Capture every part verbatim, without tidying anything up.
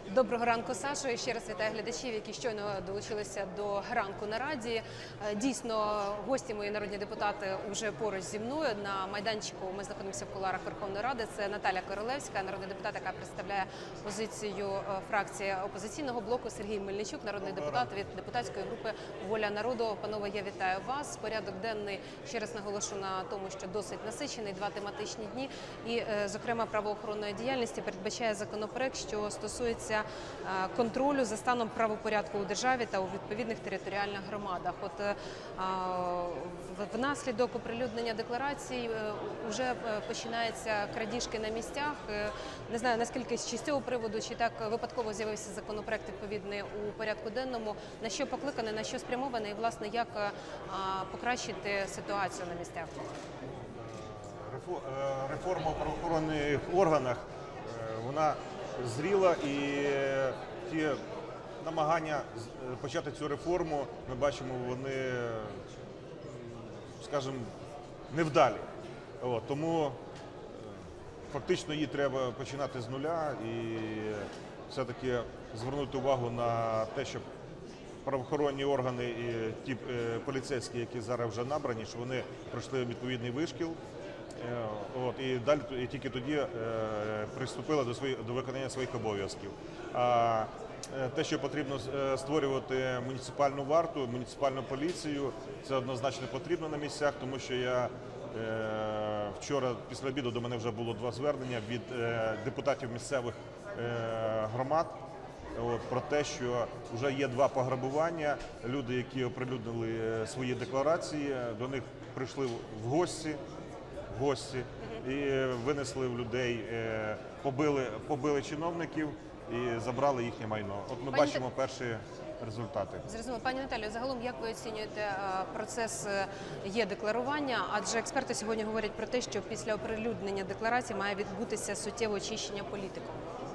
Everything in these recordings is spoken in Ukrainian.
Доброго ранку, Сашо. І ще раз вітаю глядачів, які щойно долучилися до ранку на Раді. Дійсно, гості мої народні депутати вже поруч зі мною на майданчику. Ми знаходимося в кулуарах Верховної Ради. Це Наталя Королевська, народний депутат, яка представляє позицію фракції опозиційного блоку. Сергій Мельничук, народний депутат від депутатської групи «Воля народу». Панове, я вітаю вас. Порядок денний, ще раз наголошу на тому, що досить насичений, два тематичні дні. І, зокрема, правоохоронної діяльності передбачає законопроект, що стосується контролю за станом правопорядку у державі та у відповідних територіальних громадах. От внаслідок оприлюднення декларацій вже починаються крадіжки на місцях. Не знаю, наскільки з цього приводу, чи так випадково з'явився законопроект відповідний у порядку денному, на що покликаний, на що спрямований і, власне, як покращити ситуацію на місцях? Реформа в правоохоронних органах, вона зріла, і ті намагання почати цю реформу, ми бачимо, вони, скажімо, невдалі. От, тому фактично її треба починати з нуля і все-таки звернути увагу на те, щоб правоохоронні органи і ті поліцейські, які зараз вже набрані, що вони пройшли відповідний вишкіл. От, і далі і тільки тоді е, приступили до свої, до виконання своїх обов'язків. А те, що потрібно створювати муніципальну варту, муніципальну поліцію, це однозначно потрібно на місцях, тому що я е, вчора після обіду до мене вже було два звернення від е, депутатів місцевих е, громад. От, про те, що вже є два пограбування. Люди, які оприлюднили свої декларації, до них прийшли в гості. гості і винесли в людей, побили, побили чиновників і забрали їхнє майно. От ми Пані бачимо перші результати. Зрозуміло. Пані Наталію, загалом як ви оцінюєте процес є-декларування? Адже експерти сьогодні говорять про те, що після оприлюднення декларації має відбутися суттєве очищення політиків.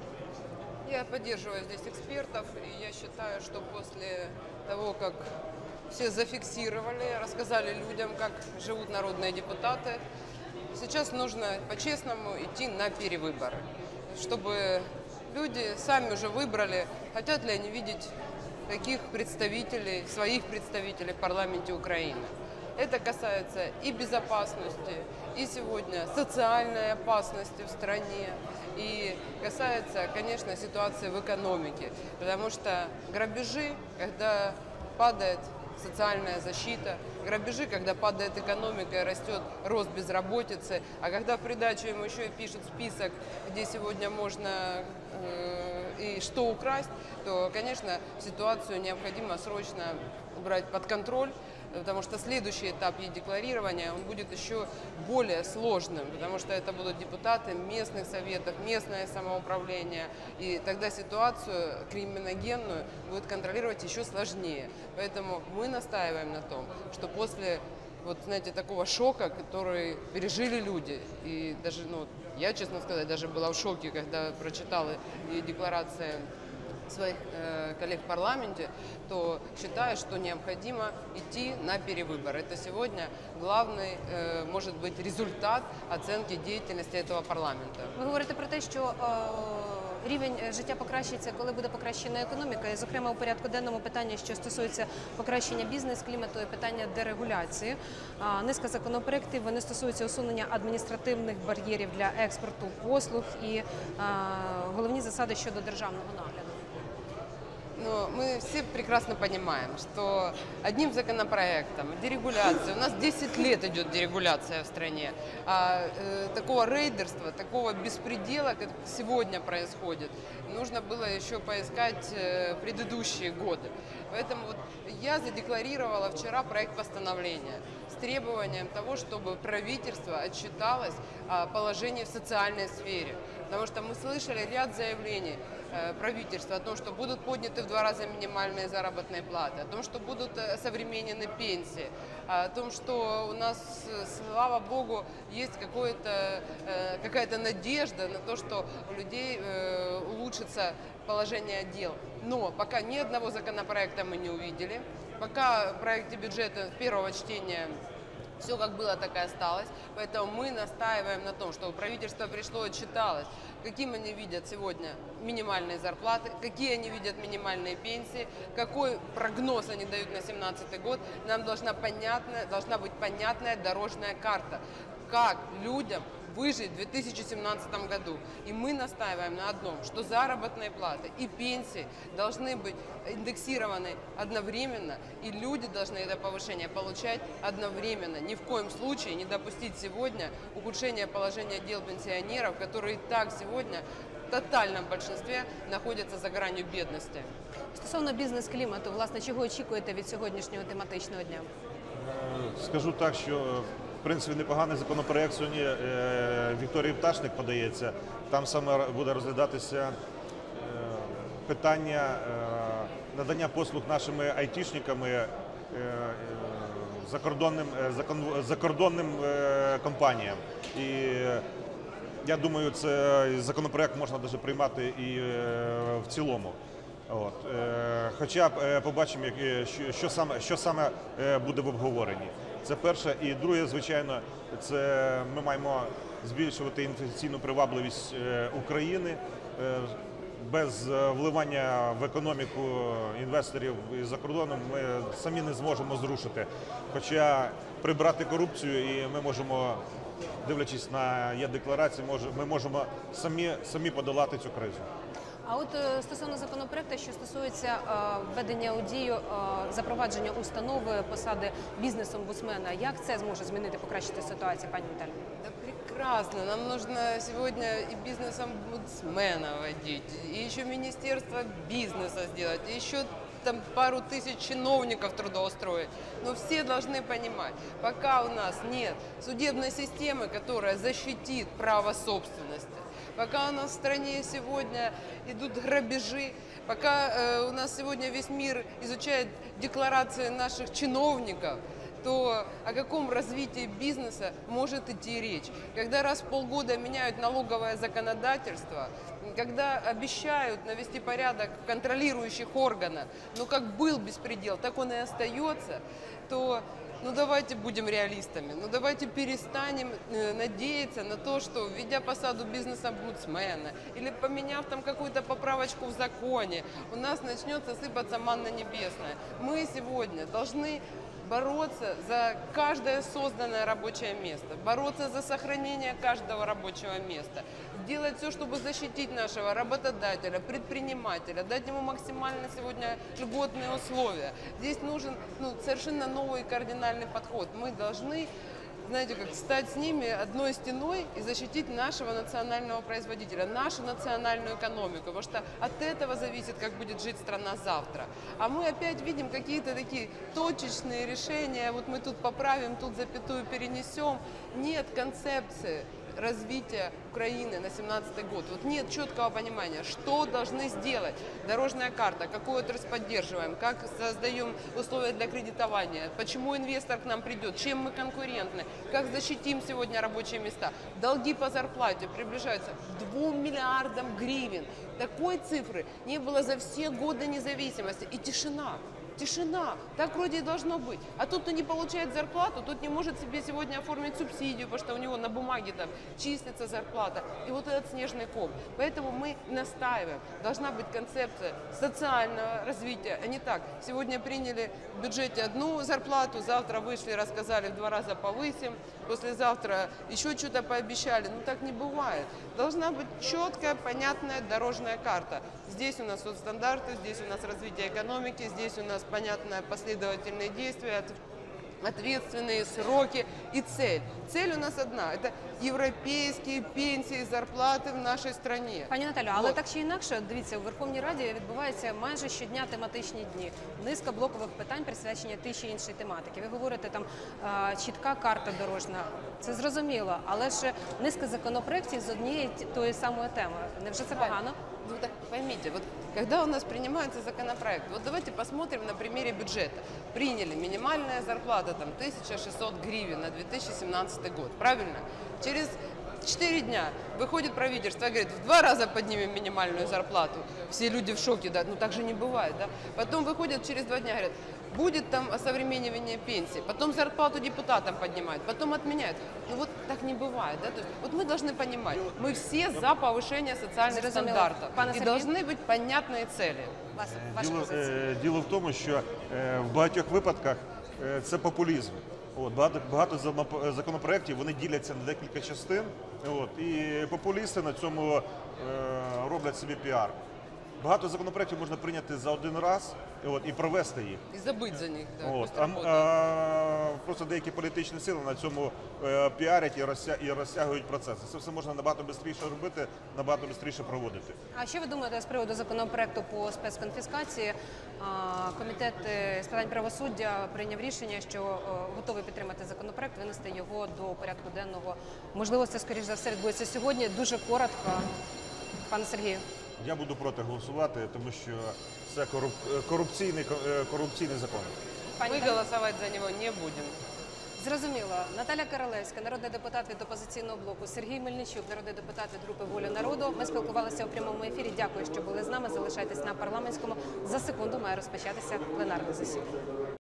Я поддерживаю здесь экспертов, и я считаю, что после того, как все зафиксировали, рассказали людям, как живут народные депутаты, сейчас нужно по-честному идти на перевыборы, чтобы люди сами уже выбрали, хотят ли они видеть таких представителей, своих представителей в парламенте Украины. Это касается и безопасности, и сегодня социальной опасности в стране, и касается, конечно, ситуации в экономике, потому что грабежи, когда падает социальная защита, грабежи, когда падает экономика и растет рост безработицы, а когда в придачу ему еще и пишут список, где сегодня можно э, и что украсть, то, конечно, ситуацию необходимо срочно брать под контроль, потому что следующий этап е-декларирования, он будет еще более сложным, потому что это будут депутаты местных советов, местное самоуправление, и тогда ситуацию криминогенную будет контролировать еще сложнее. Поэтому мы настаиваем на том, что после, вот, знаете, такого шока, который пережили люди, и даже, ну, я, честно сказать, даже была в шоке, когда прочитала е-декларации своих э, коллег в парламенте, то считаю, что необходимо идти на перевыборы. Это сегодня главный, э, может быть, результат оценки деятельности этого парламента. Ви говорите про те, що е, рівень життя покращиться, коли буде покращена економіка, і, зокрема, у порядку денному питання, що стосується покращення бізнес-клімату і питання дерегуляції. А, низка законопроєктів, вони стосуються усунення адміністративних бар'єрів для експорту послуг і а, головні засади щодо державного нагляду. Но мы все прекрасно понимаем, что одним законопроектом дерегуляция, у нас десять лет идет дерегуляция в стране, а э, такого рейдерства, такого беспредела, как сегодня происходит, нужно было еще поискать э, предыдущие годы. Поэтому вот я задекларировала вчера проект постановления с требованием того, чтобы правительство отчиталось о положении в социальной сфере. Потому что мы слышали ряд заявлений э, правительства о том, что будут подняты в два раза минимальные заработные платы, о том, что будут осовременены пенсии, о том, что у нас, слава богу, есть какое-то, э, какая-то надежда на то, что у людей э, улучшится положение дел. Но пока ни одного законопроекта мы не увидели, пока в проекте бюджета первого чтения Все как было, так и осталось. Поэтому мы настаиваем на том, чтобы правительство пришло и отчиталось, каким они видят сегодня минимальные зарплаты, какие они видят минимальные пенсии, какой прогноз они дают на две тысячи семнадцатый год. Нам должна, понятная, должна быть понятная дорожная карта, как людям выжить в две тысячи семнадцатом году. И мы настаиваем на одном, что заработные платы и пенсии должны быть индексированы одновременно, и люди должны это повышение получать одновременно. Ни в коем случае не допустить сегодня ухудшения положения дел пенсионеров, которые и так сегодня в тотальном большинстве находятся за гранью бедности. Стосовно бізнес-клімату, власне, чого очікуєте від сьогоднішнього тематичного дня? Скажу так, що в принципі непоганий законопроект сьогодні е, Вікторії Пташник подається. Там саме буде розглядатися е, питання е, надання послуг нашими айтішниками е, е, закордонним, е, закон, закордонним е, компаніям. І е, я думаю, цей законопроект можна навіть приймати і е, в цілому. От. Е, хоча е, побачимо, як, що, що, саме, що саме е, буде в обговоренні. Це перше. І друге, звичайно, це ми маємо збільшувати інвестиційну привабливість е, України. Е, без вливання в економіку інвесторів із-за кордону ми самі не зможемо зрушити. Хоча прибрати корупцію і ми можемо, дивлячись на є-декларації, ми можемо самі, самі подолати цю кризу. А от е, стосовно законопроекту, що стосується е, введення у дію, е, запровадження установи посади бізнес-омбудсмена, як це зможе змінити, покращити ситуацію, пані Наталі? Да прекрасно. Нам нужно сегодня и бизнес-омбудсмена вводить, и еще Министерство бизнеса сделать, и еще там пару тысяч чиновников трудоустроить. Но все должны понимать, пока у нас нет судебной системы, которая защитит право собственности, пока у нас в стране сегодня идут грабежи, пока э, у нас сегодня весь мир изучает декларации наших чиновников, то о каком развитии бизнеса может идти речь? Когда раз в полгода меняют налоговое законодательство, когда обещают навести порядок в контролирующих органах, но как был беспредел, так он и остается, то ну давайте будем реалистами, ну давайте перестанем э, надеяться на то, что введя посаду бизнес-омбудсмена или поменяв там какую-то поправочку в законе, у нас начнется сыпаться манна небесная. Мы сегодня должны бороться за каждое созданное рабочее место, бороться за сохранение каждого рабочего места, делать все, чтобы защитить нашего работодателя, предпринимателя, дать ему максимально сегодня льготные условия. Здесь нужен ну, совершенно новый кардинальный подход. Мы должны, знаете, как стать с ними одной стеной и защитить нашего национального производителя, нашу национальную экономику, потому что от этого зависит, как будет жить страна завтра. А мы опять видим какие-то такие точечные решения, вот мы тут поправим, тут запятую перенесем. Нет концепции развития Украины на семнадцатый год. Вот нет четкого понимания, что должны сделать. Дорожная карта, какую отрасль поддерживаем, как создаем условия для кредитования, почему инвестор к нам придет, чем мы конкурентны, как защитим сегодня рабочие места. Долги по зарплате приближаются к двум миллиардам гривен. Такой цифры не было за все годы независимости. И тишина. Тишина. Так вроде и должно быть. А тот, кто не получает зарплату, тот не может себе сегодня оформить субсидию, потому что у него на бумаге там числится зарплата. И вот этот снежный ком. Поэтому мы настаиваем. Должна быть концепция социального развития. А не так. Сегодня приняли в бюджете одну зарплату, завтра вышли, рассказали, в два раза повысим, послезавтра еще что-то пообещали. Ну так не бывает. Должна быть четкая, понятная дорожная карта. Здесь у нас соцстандарты, здесь у нас развитие экономики, здесь у нас понятные последовательные действия, ответственные сроки и цель. Цель у нас одна – это європейські пенсії, зарплати в нашій країні. Пані Наталю, але так чи інакше, дивіться, у Верховній Раді відбуваються майже щодня тематичні дні. Низка блокових питань присвячення тій чи іншій тематики. Ви говорите, там чітка карта дорожна. Це зрозуміло, але ж низка законопроєктів з однієї тої самої теми. Невже це погано? Ну так поймите, вот когда у нас принимается законопроект, вот давайте посмотрим на примере бюджета. Приняли минимальная зарплата там тысяча шестьсот гривен на две тысячи семнадцатый год, правильно? Через четыре дня выходит правительство, говорит, в два раза поднимем минимальную зарплату. Все люди в шоке, да, ну так же не бывает, да. Потом выходят через два дня, говорят, будет там осовременивание пенсии, потом зарплату депутатам поднимают, потом отменяют. Ну вот так не бывает, да. То есть, вот мы должны понимать, мы все за повышение социальных Зрозуміло. стандартов. Пане И Сергію? должны быть понятные цели. Вас, ваша Діло, позиція. е, діло в тому, що е, в багатьох випадках е, це популізм. От, багато, багато зам- законопроєктів вони діляться на декілька частин. От, і популісти на цьому е, роблять собі піар. Багато законопроєктів можна прийняти за один раз от, і провести їх. И забыть за них, да, От, пусть а, работают. а, просто деякі політичні сили на цьому е, піарять і, розтя, і розтягують процеси. Це все можна набагато швидше робити, набагато швидше проводити. А що ви думаєте з приводу законопроекту по спецконфіскації? А, Комітет е, з питань правосуддя прийняв рішення, що е, готовий підтримати законопроект, винести його до порядку денного. Можливо, це, скоріш за все, відбудеться сьогодні. Дуже коротко. Пане Сергію. Я буду проти голосувати, тому що це коруп, корупційний, ко- е, корупційний закон. Пані Мы Галина. голосовать за него не будем. Зрозуміло. Наталя Королевська, народний депутат від опозиційного блоку, Сергій Мельничук, народний депутат від групи «Воля народу». Ми спілкувалися у прямому ефірі. Дякую, що були з нами. Залишайтесь на парламентському. За секунду має розпочатися пленарне засідання.